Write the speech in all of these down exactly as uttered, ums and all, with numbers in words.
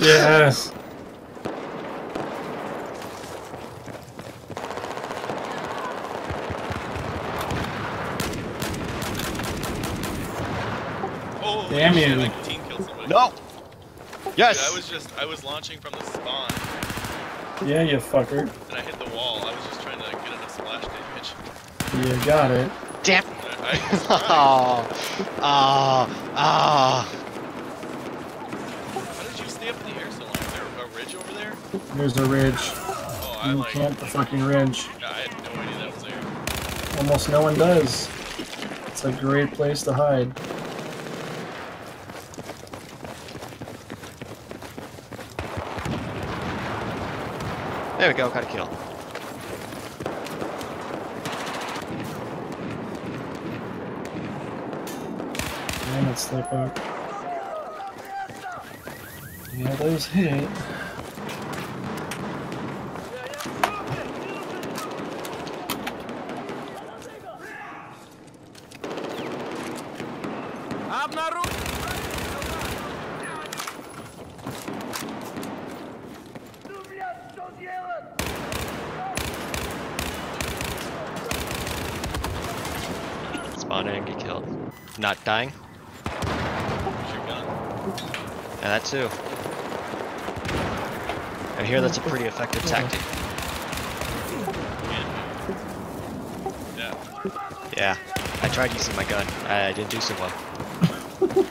Yes. Oh, damn shit, you. I team killed somebody. No. Yes. Dude, I was just, I was launching from the spawn, Yeah, you fucker. and I hit the wall. I was just trying to get enough splash damage. You got it. Damn. I, I was trying. Oh. Ah. Ah. How did you stay up in the air so long? Is there a ridge over there? There's a ridge. Oh, I You like. can't the fucking ridge. I had no idea that was there. Almost no one does. It's a great place to hide. There we go. Got a kill. Damn it, Slipper. Yeah, those hit. Spawn in and get killed. Not dying. Where's your gun? Yeah, that too. I hear that's a pretty effective tactic. Yeah. Yeah. I tried using my gun. I didn't do so well.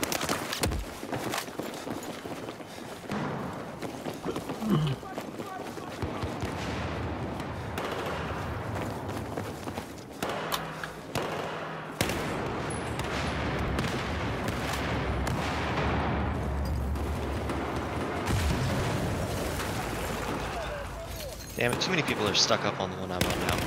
Damn it, too many people are stuck up on the one I'm on now.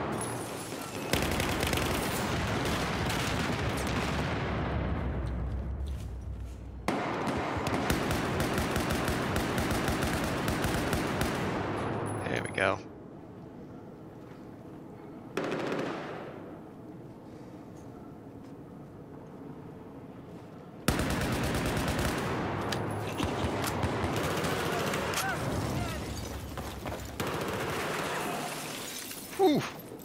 There we go. Whew.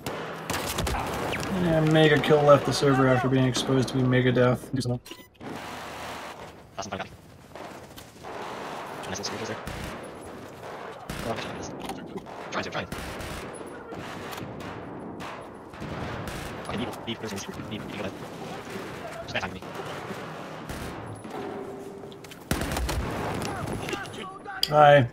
Yeah, Mega Kill left the server after being exposed to be Mega Death. Do something. Awesome, I got it. Nice little squeakers there. Oh, I'm trying to, trying to, trying. Fucking evil, beef, beef, beef, beef, beef, just bad time me. Hi.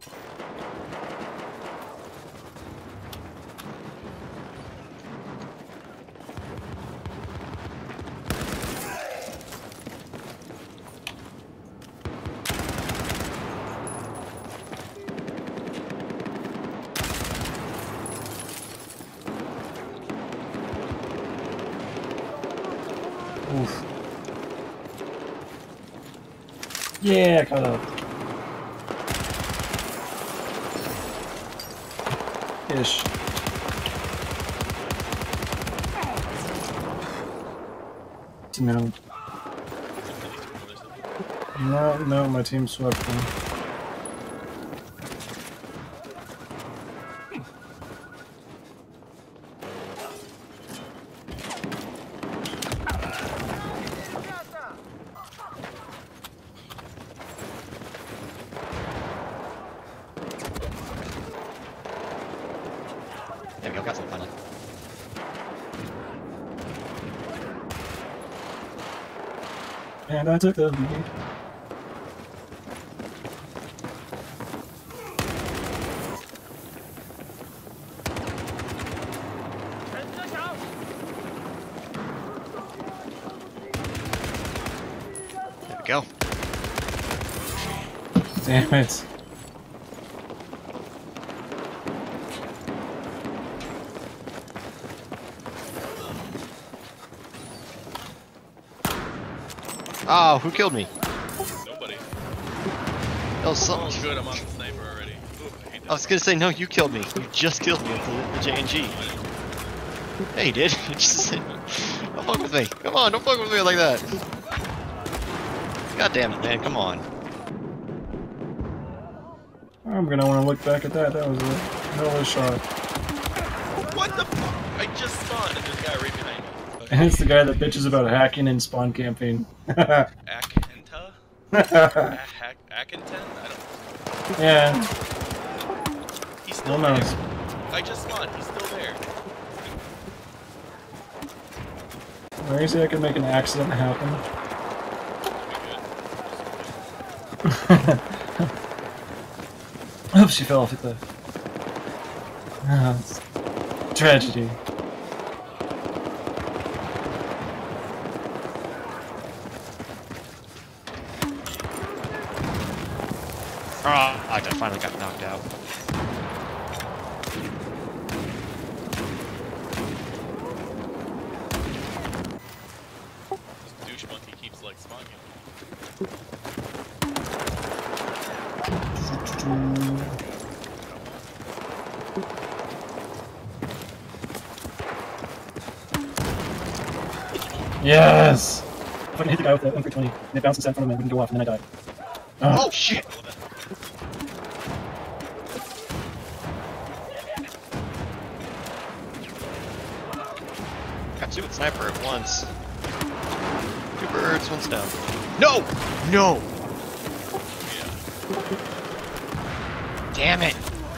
Oof. Yeah, caught up. Ish. No. No, no, my team swept me. There we go, got some finally. And I took the lead. There we go. Damn it. Oh, who killed me? Nobody. That was so. Oh, good. I'm on the sniper already. Ooh, I hate that. I was gonna say no, you killed me. You just killed me with the, the J N G. Yeah, you did. You just said, don't fuck with me. Come on, don't fuck with me like that. God damn it, man. Come on. I'm gonna want to look back at that. That was a hell of a shot. What the fuck? I just spawned and this guy right behind me. Okay. And it's the guy that bitches about hacking and spawn camping. Akenta? Hack Akinten? I don't know. Yeah, He's still who there. knows? I just spawned. He's still there. Where is it? I can make an accident happen. Oh, she fell off a cliff. Ah, it's tragedy. Ah, I finally got knocked out. This douche monkey keeps like spawning. Yes! If I can hit the guy with the M three twenty, and it bounces in front of him, we can go off, and then I die. Oh shit! Got two with sniper at once. Two birds, one's down. No! No! Damn it!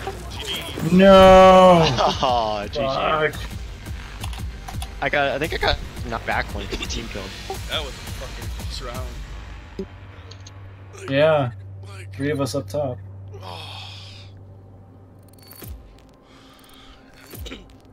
No! Oh, G G. Fuck. I got, I think I got knocked back one because the team killed. That was a fucking close round. Yeah, Like, three of us up top. oh.